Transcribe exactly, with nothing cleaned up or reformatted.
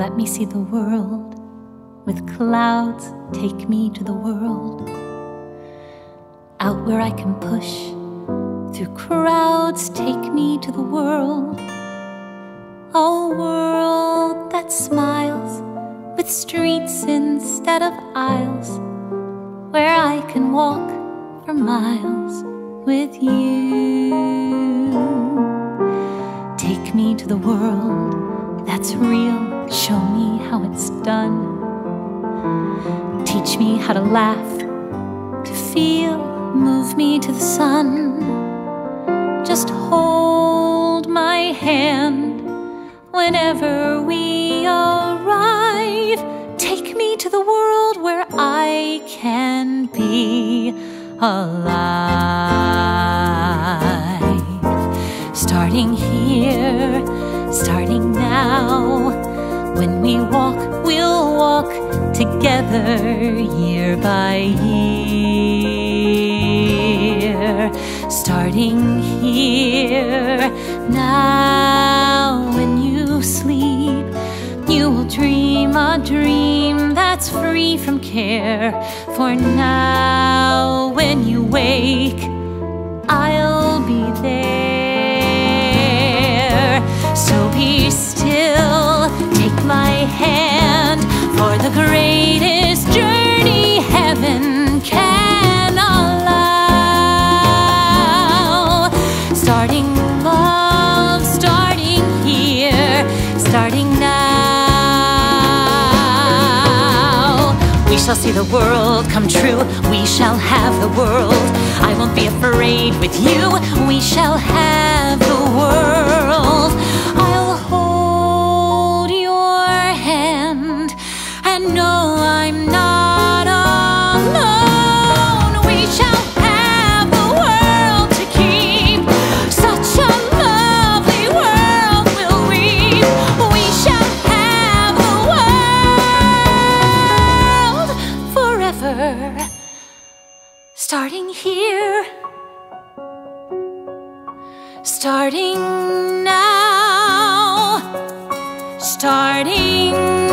let me see the world. With clouds, take me to the world. Out where I can push through crowds, take me to the world. A world that smiles with streets instead of aisles, where I can walk for miles with you. Take me to the world that's real, show me how it's done. Teach me how to laugh, to feel, move me to the sun. Just hold my hand whenever we arrive. Take me to the world where I can be alive. Starting here, starting now. When we walk, we'll walk together year by year. Starting here, now when you sleep, you will dream a dream that's free from care. For now, when you wake, I'll be there. So be still, take my hand, for the greatest journey heaven can allow. Starting love, starting here, starting now. We shall see the world come true, we shall have the world. I won't be afraid with you, we shall have the world. I'll hold your hand and know I'm not alone. We shall have the world to keep, such a lovely world we'll weave. We shall have the world forever. Starting here, starting now, starting